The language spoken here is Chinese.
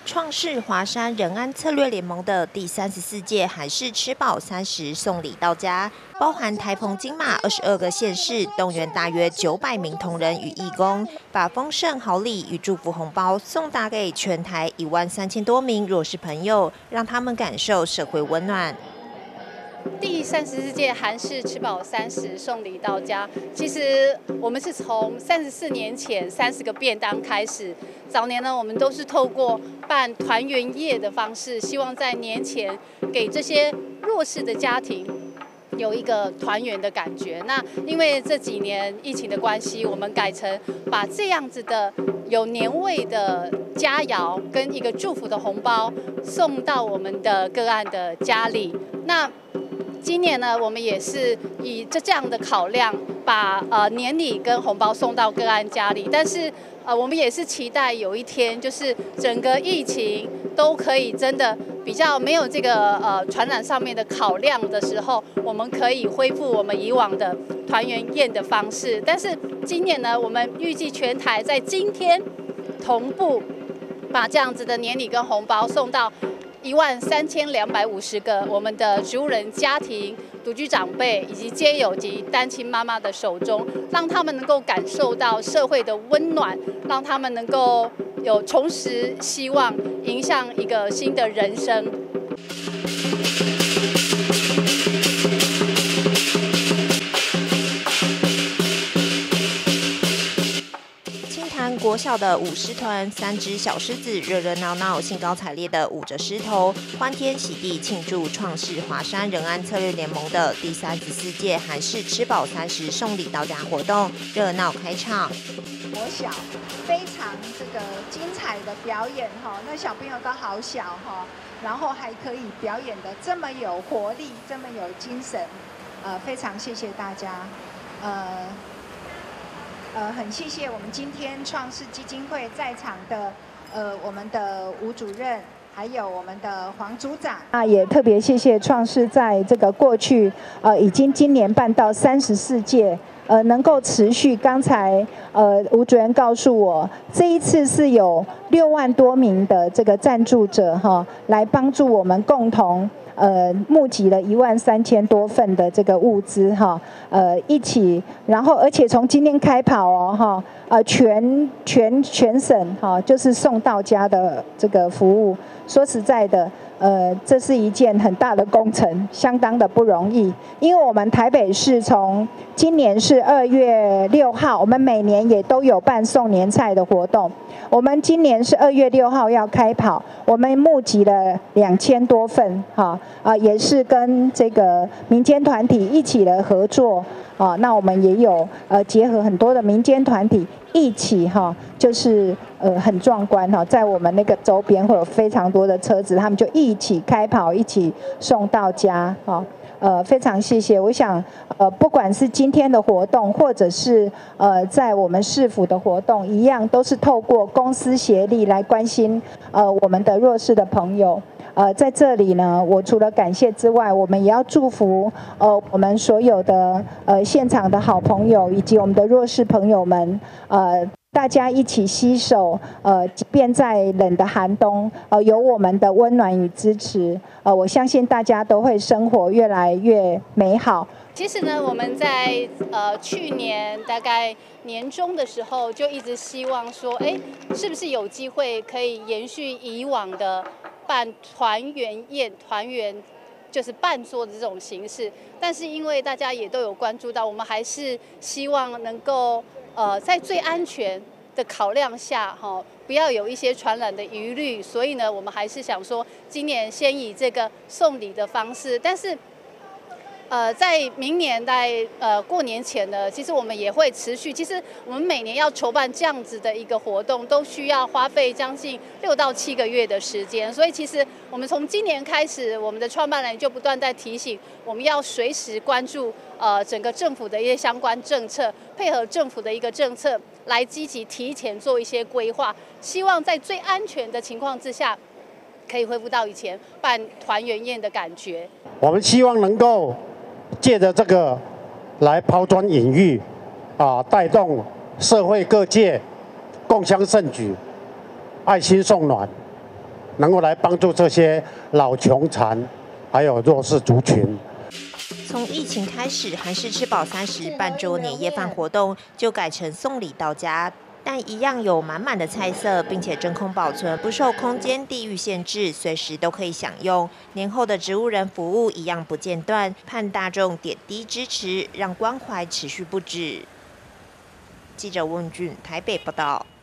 创世华山仁安策略联盟的第34届韩式吃饱30送礼到家，包含台澎金马22个县市，动员大约900名同仁与义工，把丰盛好礼与祝福红包送达给全台13000多名弱势朋友，让他们感受社会温暖。 第34届韩式吃饱30送礼到家，其实我们是从34年前30个便当开始。早年呢，我们都是透过办团圆夜的方式，希望在年前给这些弱势的家庭有一个团圆的感觉。那因为这几年疫情的关系，我们改成把这样子的有年味的佳肴跟一个祝福的红包送到我们的个案的家里。那今年呢，我们也是以这样的考量，把年礼跟红包送到个案家里。但是我们也是期待有一天，就是整个疫情都可以真的比较没有这个传染上面的考量的时候，我们可以恢复我们以往的团圆宴的方式。但是今年呢，我们预计全台在今天同步把这样子的年礼跟红包送到13250个我们的植物人家庭、独居长辈以及街友及单亲妈妈的手中，让他们能够感受到社会的温暖，让他们能够有重拾希望，迎向一个新的人生。 国小的舞狮团3只小狮子热热闹闹、兴高采烈地舞着狮头，欢天喜地庆祝创世华山仁安策略联盟的第34届韩式吃饱30送礼到家活动热闹开场。 国小非常这个精彩的表演哈，那小朋友都好小哈，然后还可以表演的这么有活力，这么有精神，非常谢谢大家，很谢谢我们今天创世基金会在场的我们的吴主任，还有我们的黄组长。也特别谢谢创世在这个过去已经今年办到34届，能够持续。刚才吴主任告诉我，这一次是有6万多名的这个赞助者哈，来帮助我们共同。募集了13000多份的这个物资哈，一起，然后而且从今天开跑哦哈，全省哈，就是送到家的这个服务。说实在的，这是一件很大的工程，相当的不容易。因为我们台北市从今年是2月6号，我们每年也都有办送年菜的活动。我们今年是2月6号要开跑，我们募集了2000多份，哈也是跟这个民间团体一起的合作，那我们也有结合很多的民间团体一起哈，就是很壮观哈，在我们那个周边会有非常多的车子，他们就一起开跑，一起送到家哈。非常谢谢。我想，不管是今天的活动，或者是在我们市府的活动，一样都是透过公私协力来关心我们的弱势的朋友。在这里呢，我除了感谢之外，我们也要祝福我们所有的现场的好朋友以及我们的弱势朋友们，大家一起携手，即便在冷的寒冬，有我们的温暖与支持，我相信大家都会生活越来越美好。 其实呢，我们在去年大概年中的时候，就一直希望说，是不是有机会可以延续以往的办团圆宴、团圆就是办桌的这种形式？但是因为大家也都有关注到，我们还是希望能够在最安全的考量下，不要有一些传染的疑虑，所以呢，我们还是想说，今年先以这个送礼的方式，但是。在明年在过年前呢，其实我们也会持续。其实我们每年要筹办这样子的一个活动，都需要花费将近6到7个月的时间。所以其实我们从今年开始，我们的创办人就不断在提醒，我们要随时关注整个政府的一些相关政策，配合政府的一个政策，来积极提前做一些规划，希望在最安全的情况之下，可以恢复到以前办团圆宴的感觉。 我们希望能够借着这个来抛砖引玉，带动社会各界共襄盛举，爱心送暖， 能够来帮助这些老穷残还有弱势族群。 从疫情开始，韩式吃饱30办桌年夜饭活动就改成送礼到家，但一样有满满的菜色，并且真空保存，不受空间地域限制，随时都可以享用。年后的植物人服务一样不间断，盼大众点滴支持，让关怀持续不止。记者温俊台北报道。